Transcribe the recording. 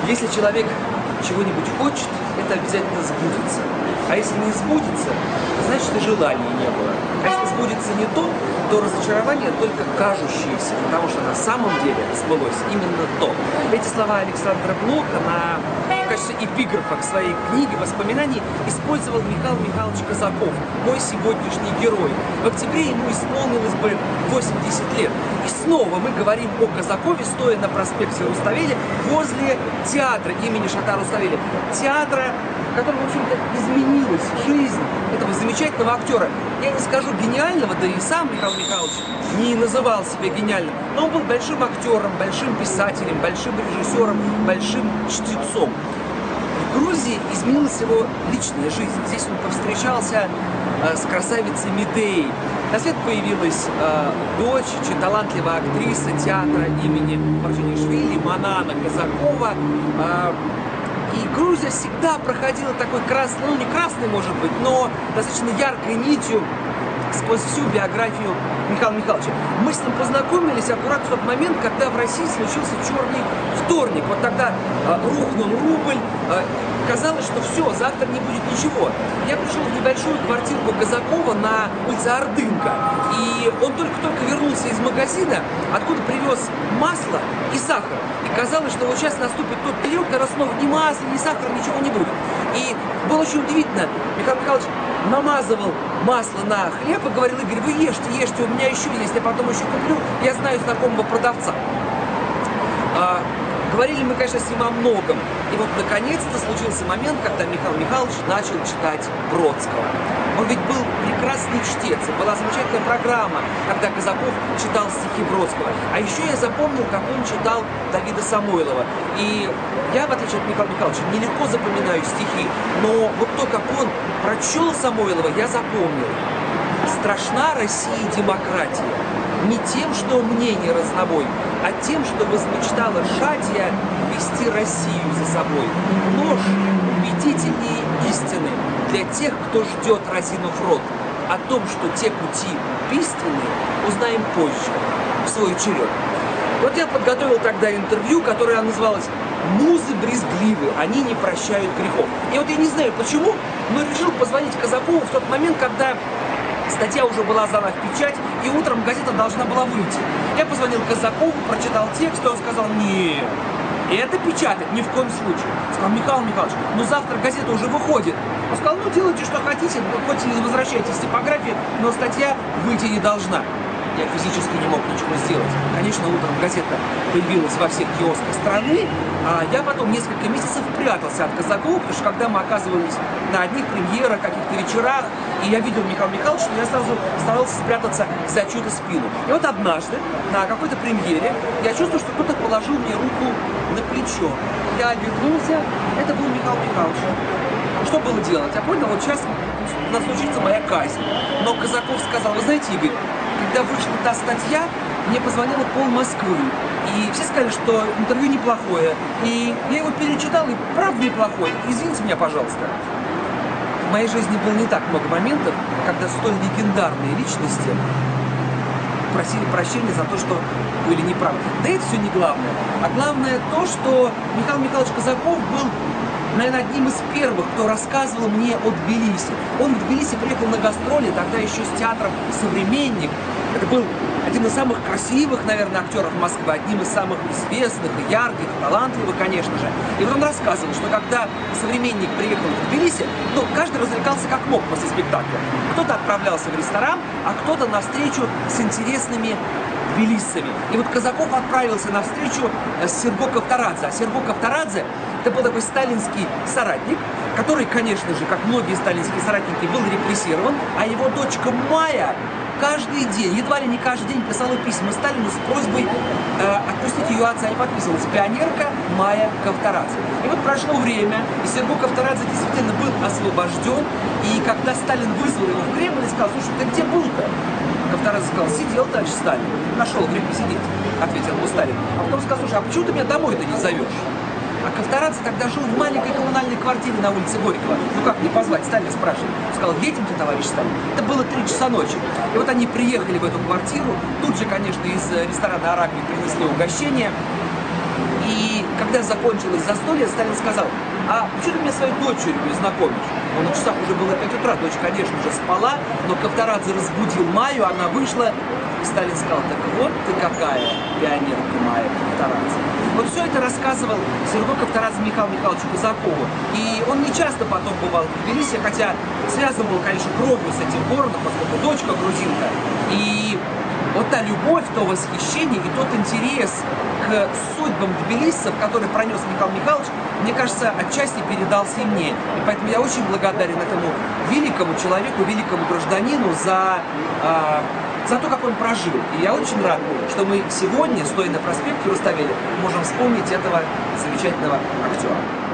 Если человек чего-нибудь хочет, это обязательно сбудется. А если не сбудется, значит и желания не было. А если сбудется не то, то разочарование только кажущееся, потому что на самом деле сбылось именно то. Эти слова Александра Блока в качестве эпиграфа к своей книге воспоминаний использовал Михаил Михайлович Казаков, мой сегодняшний герой. В октябре ему исполнилось бы 80 лет. И снова мы говорим о Казакове, стоя на проспекте Руставели возле театра имени Шота Руставели. Театра, в котором, в общем-то, изменилась жизнь этого замечательного актера. Я не скажу гениального, да и сам Михаил Михайлович не называл себя гениальным, но он был большим актером, большим писателем, большим режиссером, большим чтецом. В Грузии изменилась его личная жизнь. Здесь он повстречался с красавицей Медеей. На свет появилась дочь, очень талантливая актриса театра имени Марджанишвили, Манана Казакова. И Грузия всегда проходила такой красный, ну не красный может быть, но достаточно яркой нитью сквозь всю биографию Михаила Михайловича. Мы с ним познакомились аккурат в тот момент, когда в России случился черный вторник. Вот тогда рухнул рубль, казалось, что все, завтра не будет ничего. Я пришел в небольшую квартирку Казакова на улице Ордынка, и он только-только вернулся из магазина, откуда привез масло и сахар. И казалось, что вот сейчас наступит тот период, когда снова ни масла, ни сахара, ничего не будет. И было очень удивительно. Михаил Михайлович намазывал масло на хлеб и говорил: Игорь, вы ешьте, ешьте, у меня еще есть, я потом еще куплю, я знаю знакомого продавца. Говорили мы, конечно, с ним о многом. И вот, наконец-то, случился момент, когда Михаил Михайлович начал читать Бродского. Он ведь был прекрасный чтец. Была замечательная программа, когда Казаков читал стихи Бродского. А еще я запомнил, как он читал Давида Самойлова. И я, в отличие от Михаила Михайловича, нелегко запоминаю стихи. Но вот то, как он прочел Самойлова, я запомнил. Страшна России демократия. Не тем, что мнение разнобой, а тем, что возмечтала Шатия вести Россию за собой. Ложь убедительнее истины для тех, кто ждет, разинув рот. О том, что те пути пистинные, узнаем позже, в свой черед. Вот я подготовил тогда интервью, которое называлось «Музы брезгливы, они не прощают грехов». И вот я не знаю почему, но решил позвонить Казакову в тот момент, когда статья уже была сдана в печать, и утром газета должна была выйти. Я позвонил Казакову, прочитал текст, и он сказал: нет, это печатать ни в коем случае. Сказал: Михаил Михайлович, ну завтра газета уже выходит. Он сказал: ну делайте, что хотите, хоть и возвращайтесь в типографию, но статья выйти не должна. Я физически не мог ничего сделать. Конечно, утром газета появилась во всех киосках страны, а я потом несколько месяцев прятался от Казакова, потому что когда мы оказывались на одних премьерах, каких-то вечерах, и я видел Михаила Михайловича, я сразу старался спрятаться за чью-то спину. И вот однажды на какой-то премьере я чувствую, что кто-то положил мне руку на плечо. Я обернулся, это был Михаил Михайлович. Что было делать? Я понял, вот сейчас у нас случится моя казнь. Но Казаков сказал: вы знаете, Игорь, когда вышла та статья, мне позвонила пол Москвы. И все сказали, что интервью неплохое. И я его перечитал, и правда неплохое. Извините меня, пожалуйста. В моей жизни было не так много моментов, когда столь легендарные личности просили прощения за то, что были неправы. Да это все не главное. А главное то, что Михаил Михайлович Казаков был, наверное, одним из первых, кто рассказывал мне о Тбилиси. Он в Тбилиси приехал на гастроли, тогда еще с театром «Современник». Это был один из самых красивых, наверное, актеров Москвы, одним из самых известных, и ярких, талантливых, конечно же. И вот он рассказывал, что когда «Современник» приехал в Тбилиси, ну, каждый развлекался как мог после спектакля. Кто-то отправлялся в ресторан, а кто-то на встречу с интересными тбилиссами. И вот Казаков отправился на встречу с Серго Ковторадзе. А Серго Ковторадзе — это был такой сталинский соратник, который, конечно же, как многие сталинские соратники, был репрессирован, а его дочка Майя каждый день, едва ли не каждый день писала письма Сталину с просьбой отпустить ее отца. И подписывалась пионерка Майя Ковторадзе. И вот прошло время, и Серго Ковторадзе действительно был освобожден. И когда Сталин вызвал его в Кремль и сказал: слушай, ты где был-то? Ковторадзе сказал: сидел, товарищ Сталин. Нашел время сидеть, ответил ему Сталин. А потом сказал: слушай, а почему ты меня домой-то не зовешь? А Ковторадзе тогда жил в маленькой коммунальной квартире на улице Горького. Ну как не позвать? Сталин спрашивает. Он сказал: едемте, товарищ Сталин. Это было 3 часа ночи. И вот они приехали в эту квартиру. Тут же, конечно, из ресторана «Арабии» принесли угощение. И когда закончилось застолье, Сталин сказал: а почему ты меня своей дочерью не знакомишь? На часах уже было 5 утра, дочь, конечно же, спала, но Ковторадзе разбудил Майю, она вышла, и Сталин сказал: так вот ты какая пионерка Майя Ковторадзе. Вот все это рассказывал Сергей Ковторадзе Михаилу Михайловичу Казакову. И он не часто потом бывал в Тбилиси, хотя связан был, конечно, кровью с этим городом, поскольку дочка грузинка. И вот та любовь, то восхищение и тот интерес к судьбам тбилисцев, который пронес Михаил Михайлович, мне кажется, отчасти передался и мне. И поэтому я очень благодарен этому великому человеку, великому гражданину за то, как он прожил. И я очень рад, что мы сегодня, стоя на проспекте Руставели, можем вспомнить этого замечательного актера.